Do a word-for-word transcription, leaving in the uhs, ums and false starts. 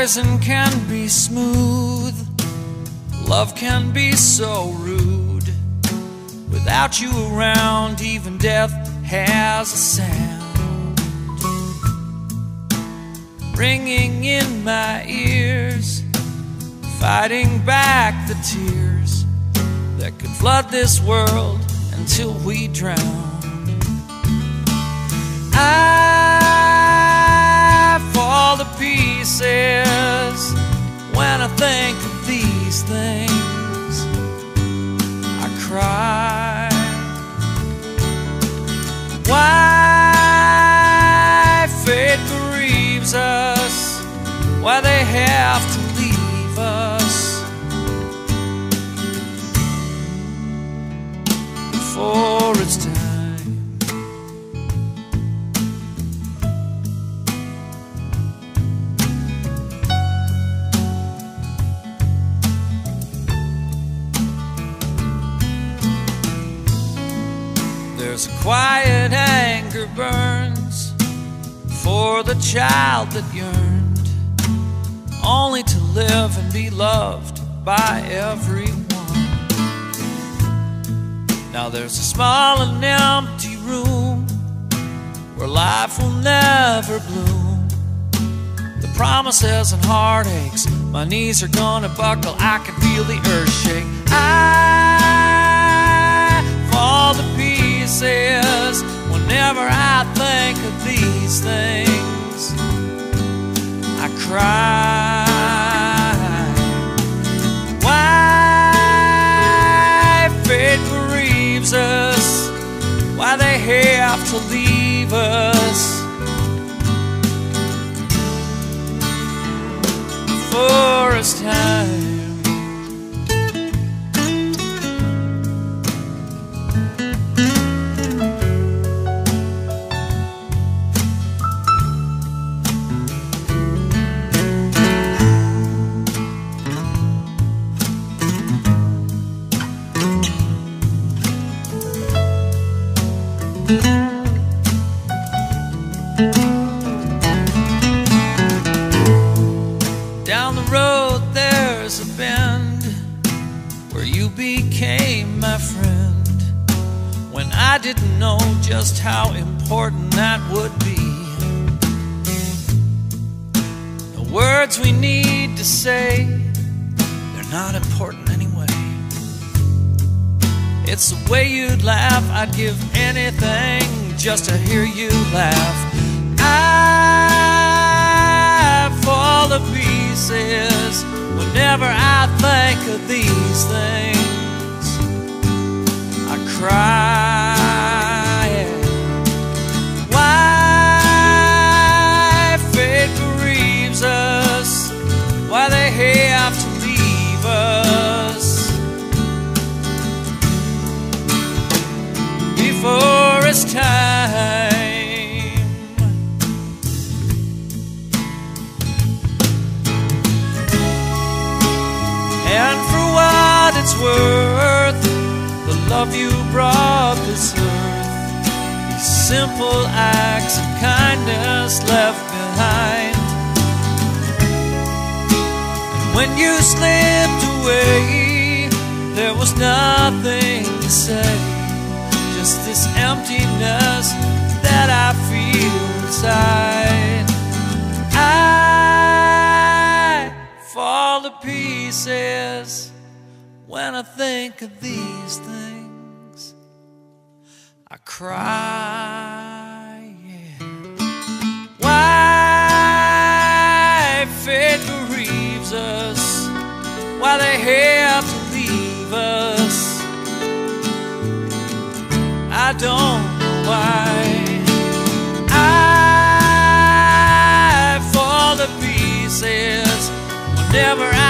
poison can be smooth, love can be so rude. Without you around, even death has a sound ringing in my ears, fighting back the tears that could flood this world until we drown. I fall to pieces when I think of these things. I cry. Why fate bereaves us? Why they have to leave us before it's time? There's a quiet anger burns for the child that yearned only to live and be loved by everyone. Now there's a small and empty room where life will never bloom. The promises and heartaches, my knees are gonna buckle, I can feel the earth shake. I fall to pieces whenever I think of these things. I cry. Why fate bereaves us? Why they have to leave us before it's time? Down the road there's a bend where you became my friend when I didn't know just how important that would be. The words we need to say, they're not important anyway. It's the way you'd laugh, I'd give anything just to hear you laugh. I fall to pieces whenever I think of these things. I cry. Why fate bereaves us? Why they have to leave us before it's time? And for what it's worth, the love you brought this earth, these simple acts of kindness left behind. And when you slipped away, there was nothing to say, just this emptiness that I feel inside. I fall to pieces when I think of these things. I cry, yeah. Why fate bereaves us? Why they have to leave us? I don't know why. I fall to pieces whenever I